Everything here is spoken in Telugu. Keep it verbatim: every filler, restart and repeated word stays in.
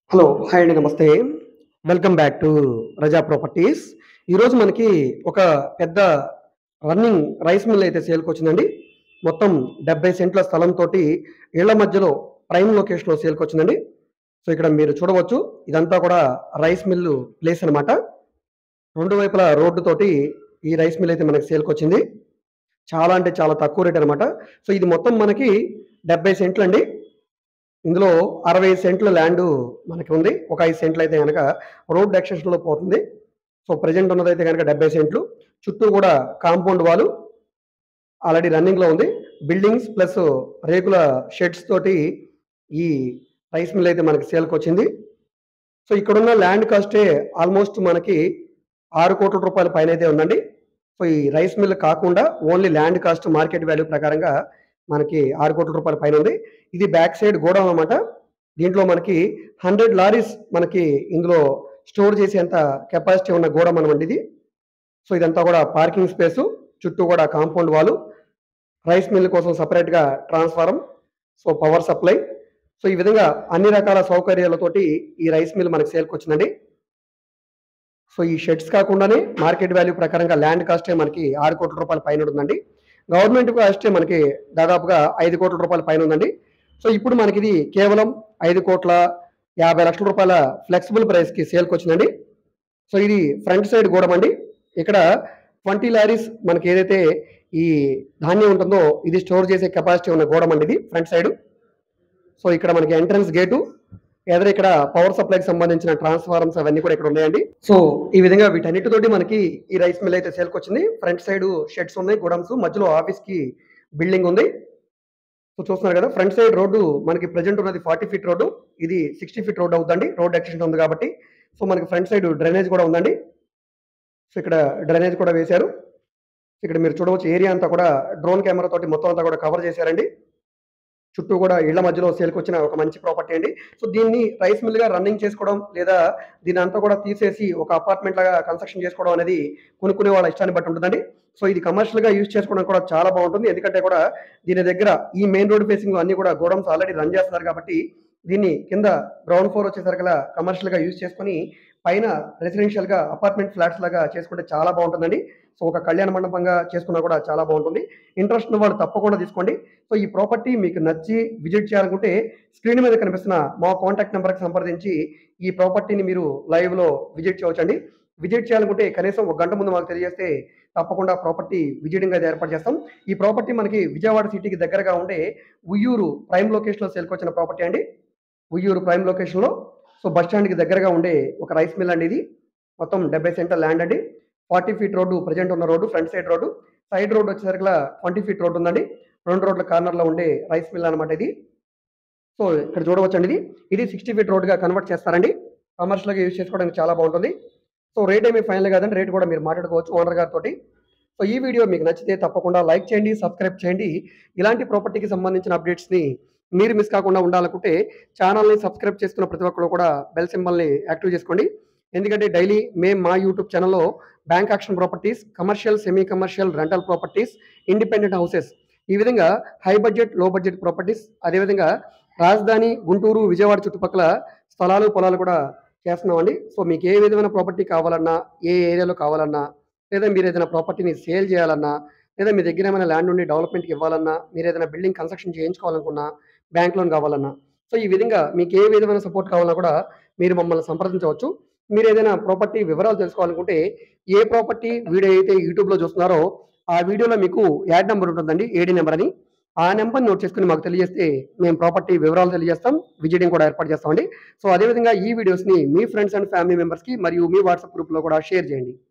హలో! హాయ్ అండి. నమస్తే. Welcome back to Raza properties. ఈరోజు మనకి ఒక పెద్ద రన్నింగ్ రైస్ మిల్ అయితే సేల్‌కొచ్చిందండి. మొత్తం డెబ్బై సెంట్ల స్థలంతోటి ఇళ్ల మధ్యలో ప్రైమ్ లొకేషన్‌లో సేల్‌కొచ్చిందండి. సో, ఇక్కడ మీరు చూడవచ్చు. ఇదంతా కూడా రైస్ మిల్లు ప్లేస్ అనమాట. రెండు వైపులా రోడ్డుతోటి ఈ రైస్ మిల్ అయితే మనకి సేల్‌కొచ్చింది. చాలా అంటే చాలా తక్కువ రేట్ అనమాట. సో, ఇది మొత్తం మనకి డెబ్బై సెంట్లండి. ఇందులో అరవై సెంట్ల ల్యాండు మనకి ఉంది. ఒక ఐదు సెంట్లయితే గనక రోడ్ ఎక్స్‌టెన్షన్‌లో పోతుంది. సో, ప్రెజెంట్ ఉన్నదైతే గనక డెబ్బై సెంట్లు. చుట్టూ గూడా కాంపౌండ్ వాలు ఆల్రెడీ రన్నింగ్‌లో ఉంది. బిల్డింగ్స్ ప్లస్ రేకుల షెడ్స్ తోటి ఈ రైస్ మిల్ అయితే మనకి సేల్‌కొచ్చింది. సో, ఇక్కడున్న ల్యాండ్ కాస్టే ఆల్‌మోస్ట్ మనకి ఆరు కోట్ల రూపాయల పైనైతే ఉందండి. సో, ఈ రైస్ మిల్ కాకుండా only land cost market value ప్రకారంగా మనకి ఆరు కోట్ల రూపాయల పైనుంది. ఇది బ్యాక్ సైడ్ గోడౌన్ అనమాట. దీంట్లో మనకి వంద లారీస్ మనకి ఇందులో స్టోర్ చేసేంత కెపాసిటీ ఉన్న గోడౌన్ అనమాట ఇది. సో, ఇదంతా కూడా పార్కింగ్ స్పేసు. చుట్టూ కూడా కాంపౌండ్ వాలు. రైస్ మిల్ కోసం సెపరేట్‌గా transformer, so, power supply. So, ఈ విధంగా అన్ని రకాల సౌకర్యాలతోటి ఈ రైస్ మిల్ మనకి సేల్‌కొచ్చిందండి. సో, ఈ షెడ్స్ కాకుండానే మార్కెట్ వాల్యూ ప్రకారంగా ల్యాండ్ కాస్టే మనకి ఆరు కోట్ల రూపాయల పైనుందండి. గవర్నమెంట్ కాస్టే మనకి దాదాపుగా ఐదు కోట్ల రూపాయల పైనుందండి. సో, ఇప్పుడు మనకిది కేవలం ఐదు కోట్ల యాభై లక్షల రూపాయల ఫ్లెక్సిబుల్ ప్రైస్‌కి సేల్‌కొచ్చిందండి. సో, ఇది ఫ్రంట్ సైడ్ గోడౌన్. ఇక్కడ ఇరవై లారీస్ మనకి ఏదైతే ఈ ధాన్యం ఉంటుందో ఇది స్టోర్ చేసే కెపాసిటీ ఉన్న గోడౌన్ ఇది ఫ్రంట్ సైడు. సో, ఇక్కడ మనకి ఎంట్రన్స్ గేటు, ఎదర ఇక్కడ పవర్ సప్లైకి సంబంధించిన ట్రాన్స్‌ఫార్మర్స్ అవన్నీ కూడా ఇక్కడ ఉన్నాయండి. సో, ఈ విధంగా వీటన్నిటితోటి మనకి ఈ రైస్ మిల్ అయితే సేల్‌కొచ్చింది. ఫ్రంట్ సైడు షెడ్స్ ఉన్నాయి, గోడౌన్స్. మధ్యలో ఆఫీస్‌కి బిల్డింగ్ ఉంది. సో, చూస్తున్నారు కదా! ఫ్రంట్ సైడ్ రోడ్డు మనకి ప్రెజెంట్ ఉన్నది నలభై ఫీట్ రోడ్డు. ఇది అరవై ఫీట్ రోడ్ అవుద్దండి. రోడ్ ఎక్స్‌టెన్షన్ ఉంది కాబట్టి. సో, మనకి ఫ్రంట్ సైడ్ డ్రైనేజ్ కూడా ఉందండి. సో, ఇక్కడ డ్రైనేజ్ కూడా వేశారు. ఇక్కడ మీరు చూడవచ్చు ఏరియా అంతా కూడా డ్రోన్ కెమెరా తోటి మొత్తం అంతా కూడా కవర్ చేశారండి. చుట్టూ కూడా ఇళ్ల మధ్యలో సేల్‌కొచ్చిన ఒక మంచి ప్రాపర్టీ అండి. సో, దీన్ని రైస్ మిల్‌గా రన్నింగ్ చేసుకోవడం లేదా దీన్నంతా కూడా తీసేసి ఒక అపార్ట్‌మెంట్ లాగా కన్‌స్ట్రక్షన్ చేసుకోవడం అనేది కొనుక్కునే వాళ్ళ ఇష్టాన్ని బట్టి ఉంటుందండి. సో, ఇది కమర్షియల్‌గా యూజ్ చేసుకోవడానికి కూడా చాలా బావుంటుంది. ఎందుకంటే కూడా దీని దగ్గర ఈ మెయిన్ రోడ్ ఫేసింగ్‌లో అన్నీ కూడా గోడౌన్స్ ఆల్రెడీ రన్ చేస్తున్నారు కాబట్టి దీన్ని కింద గ్రౌండ్ ఫ్లోర్ వచ్చేసరికల్లా కమర్షియల్‌గా యూజ్ చేసుకొని పైన రెసిడెన్షియల్‌గా అపార్ట్‌మెంట్ ఫ్లాట్స్ లాగా చేసుకుంటే చాలా బావుంటుందండి. సో, ఒక కళ్యాణ మండపంగా చేసుకున్నా కూడా చాలా బావుంటుంది. ఇంట్రెస్ట్ ఉన్న వాళ్ళు తప్పకుండా తీసుకోండి. సో, ఈ ప్రాపర్టీ మీకు నచ్చి విజిట్ చేయాలనుకుంటే స్క్రీన్ మీద కనిపిస్తున్న మా కాంటాక్ట్ నంబర్‌కి సంప్రదించి ఈ ప్రాపర్టీని మీరు లైవ్‌లో విజిట్ చేయవచ్చండి. విజిట్ చేయాలనుకుంటే కనీసం ఒక గంట ముందు మాకు తెలియజేస్తే తప్పకుండా ప్రాపర్టీ విజిటింగ్ అయితే ఏర్పాటు చేస్తాం. ఈ ప్రాపర్టీ మనకి విజయవాడ సిటీకి దగ్గరగా ఉండే ఉయ్యూరు ప్రైమ్ లొకేషన్‌లో సేల్‌కొచ్చిన ప్రాపర్టీ అండి. ఉయ్యూరు ప్రైమ్ లొకేషన్‌లో సో, బస్ స్టాండ్‌కి దగ్గరగా ఉండే ఒక రైస్ మిల్ అండి ఇది. మొత్తం డెబ్బై సెంట్ల ల్యాండ్ అండి. నలభై ఫీట్ రోడ్డు ప్రెజెంట్ ఉన్న road front side road. Side road వచ్చేసరికల్లా ఇరవై ఫీట్ రోడ్ ఉందండి. రెండు రోడ్ల కార్నర్‌లో ఉండే రైస్ మిల్ అనమాట ఇది. సో, ఇక్కడ చూడవచ్చండి ఇది. ఇది అరవై ఫీట్ రోడ్‌గా కన్వర్ట్ చేస్తారండి. కమర్షియల్‌గా యూజ్ చేసుకోవడానికి చాలా బావుంటుంది. సో, రేట్ ఏమి ఫైనల్ కాదండి. రేట్ కూడా మీరు మాట్లాడుకోవచ్చు ఓనర్ గారితోటి. సో, ఈ వీడియో మీకు నచ్చితే తప్పకుండా లైక్ చేయండి, సబ్స్క్రైబ్ చేయండి. ఇలాంటి ప్రాపర్టీకి సంబంధించిన అప్డేట్స్‌ని మీరు మిస్ కాకుండా ఉండాలనుకుంటే ఛానెల్‌ని సబ్స్క్రైబ్ చేసుకున్న ప్రతి ఒక్కరు కూడా బెల్ సింబల్‌ని యాక్టివ్ చేసుకోండి. ఎందుకంటే డైలీ మేము మా యూట్యూబ్ ఛానెల్‌లో bank auction properties, commercial, semi commercial, rental properties, independent houses ఈ విధంగా high budget, low budget properties అదేవిధంగా రాజధాని, గుంటూరు, విజయవాడ చుట్టుపక్కల స్థలాలు, పొలాలు కూడా చేస్తున్నామండి. సో, మీకు ఏ విధమైన ప్రాపర్టీ కావాలన్నా, ఏ ఏరియాలో కావాలన్నా, లేదా మీరు ఏదైనా ప్రాపర్టీని సేల్ చేయాలన్నా, లేదా మీ దగ్గర ఏమైనా ల్యాండ్ ఉండి డెవలప్‌మెంట్‌కి ఇవ్వాలన్నా, మీరు ఏదైనా బిల్డింగ్ కన్‌స్ట్రక్షన్ చేయించుకోవాలనుకున్నా, బ్యాంక్ లోన్ కావాలన్నా, సో, ఈ విధంగా మీకు ఏ విధమైన సపోర్ట్ కావాలన్నా కూడా మీరు మమ్మల్ని సంప్రదించవచ్చు. మీరు ఏదైనా ప్రాపర్టీ వివరాలు తెలుసుకోవాలనుకుంటే ఏ ప్రాపర్టీ వీడియో అయితే యూట్యూబ్‌లో చూస్తున్నారో ఆ వీడియోలో మీకు యాడ్ నంబర్ ఉంటుందండి. ఏడీ నంబర్ అని. ఆ నంబర్‌ని నోట్ చేసుకొని మాకు తెలియజేస్తే మేము ప్రాపర్టీ వివరాలు తెలియజేస్తాం. విజిటింగ్ కూడా ఏర్పాటు చేస్తామండి. సో, అదేవిధంగా ఈ వీడియోస్‌ని మీ ఫ్రెండ్స్ అండ్ ఫ్యామిలీ మెంబర్స్‌కి మరియు మీ వాట్సాప్ గ్రూప్‌లో కూడా షేర్ చేయండి.